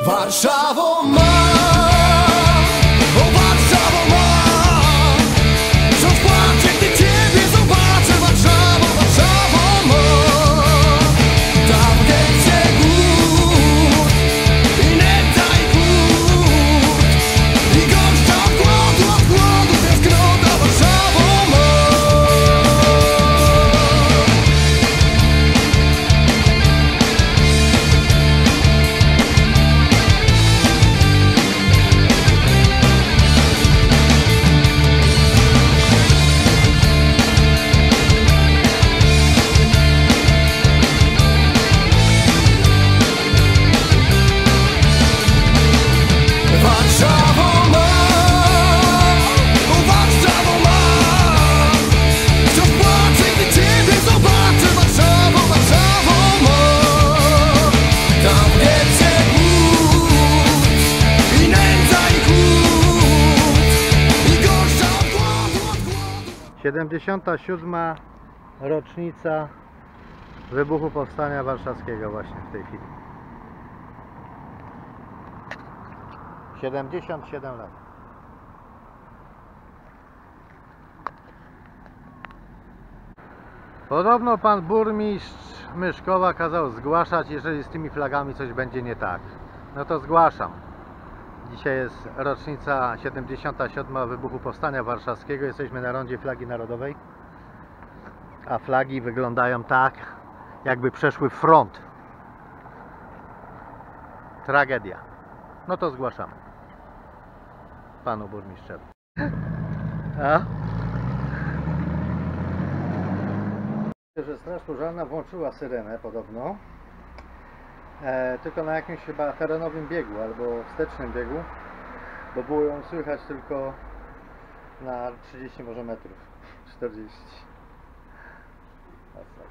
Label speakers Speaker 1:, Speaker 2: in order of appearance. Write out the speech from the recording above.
Speaker 1: Warszawo ma, o Warszawo ma, wciąż płaczę, gdy Ciebie zobaczę. Warszawo, Warszawo ma, tam więcej głód i nędza i głód, i gorsza od głodu tęsknota. Warszawo ma.
Speaker 2: 77. rocznica wybuchu Powstania Warszawskiego właśnie w tej chwili. 77 lat. Podobno pan burmistrz Myszkowa kazał zgłaszać, jeżeli z tymi flagami coś będzie nie tak. No to zgłaszam. Dzisiaj jest rocznica 77. wybuchu Powstania Warszawskiego. Jesteśmy na rondzie flagi narodowej. A flagi wyglądają tak, jakby przeszły front. Tragedia. No to zgłaszamy panu burmistrzowi. A? Że Straż Pożarna włączyła syrenę podobno, tylko na jakimś chyba terenowym biegu albo wstecznym biegu, bo było ją słychać tylko na 30 może metrów, 40.